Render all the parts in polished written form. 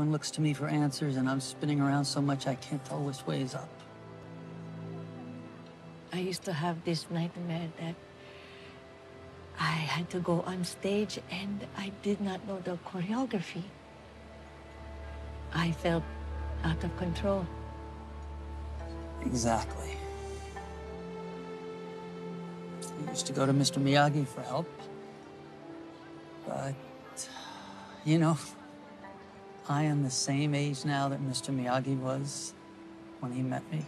Everyone looks to me for answers, and I'm spinning around so much I can't tell which way is up. I used to have this nightmare that I had to go on stage and I did not know the choreography. I felt out of control. Exactly. I used to go to Mr. Miyagi for help. But, you know, I am the same age now that Mr. Miyagi was when he met me.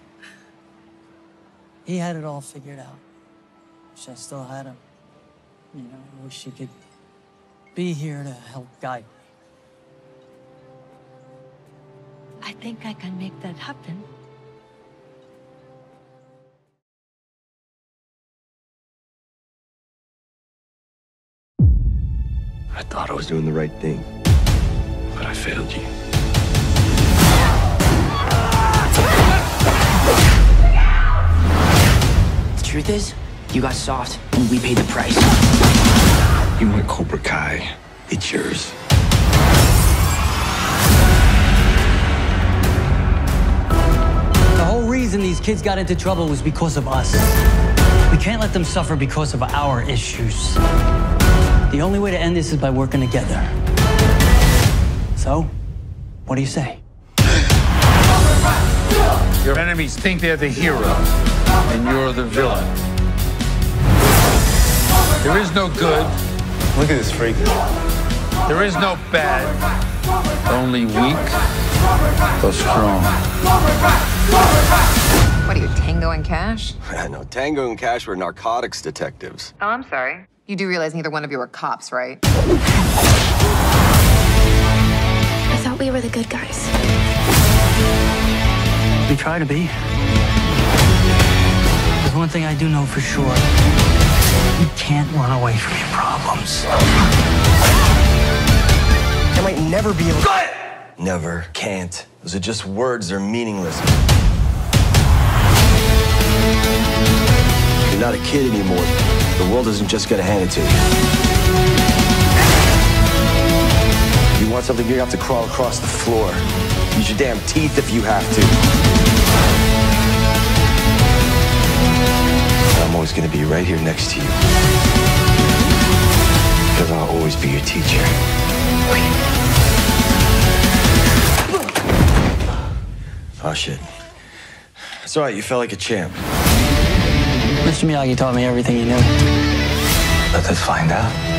He had it all figured out. Wish I still had him. You know, I wish he could be here to help guide me. I think I can make that happen. I thought I was doing the right thing, but I failed you. The truth is, you got soft, and we paid the price. You want Cobra Kai, it's yours. The whole reason these kids got into trouble was because of us. We can't let them suffer because of our issues. The only way to end this is by working together. So, what do you say? Your enemies think they're the hero, and you're the villain. There is no good. Look at this freak. There is no bad. Only weak or strong. What are you, Tango and Cash? No, Tango and Cash were narcotics detectives. Oh, I'm sorry. You do realize neither one of you are cops, right? I thought we were the good guys. We try to be. There's one thing I do know for sure. You can't run away from your problems. I might never be able to... Never, can't. Those are just words, they're meaningless. You're not a kid anymore. The world isn't just gonna hand it to you. You want something, you have to crawl across the floor. Use your damn teeth if you have to. I'm always gonna be right here next to you. Because I'll always be your teacher. Oh, shit. It's all right, you felt like a champ. Mr. Miyagi taught me everything he knew. Let us find out.